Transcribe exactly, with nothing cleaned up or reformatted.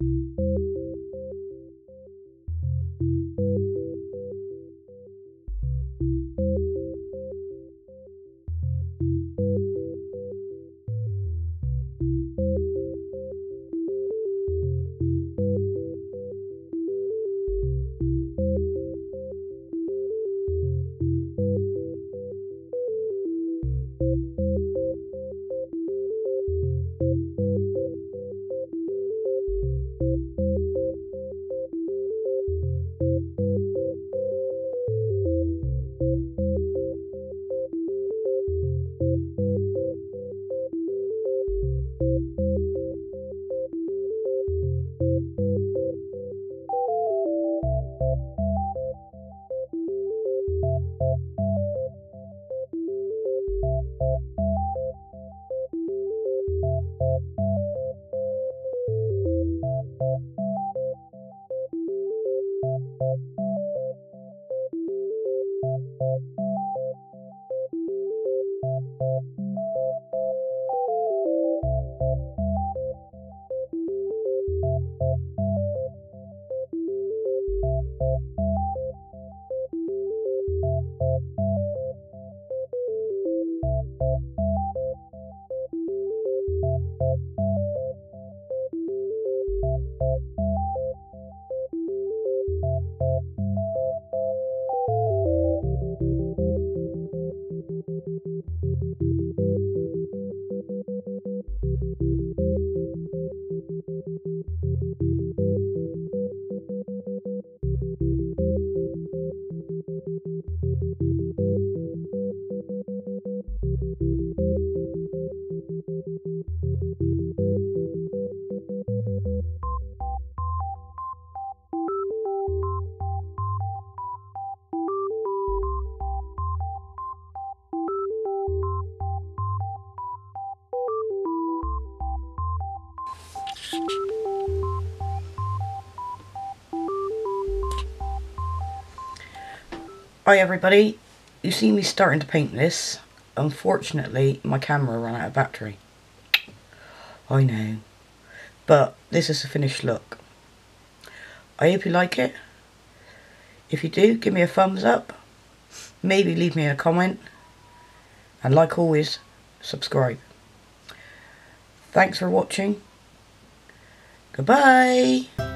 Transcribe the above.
Hi everybody, you see me starting to paint this. Unfortunately my camera ran out of battery. I know, but this is the finished look. I hope you like it. If you do, give me a thumbs up, maybe leave me a comment, and like always, subscribe. Thanks for watching. Goodbye.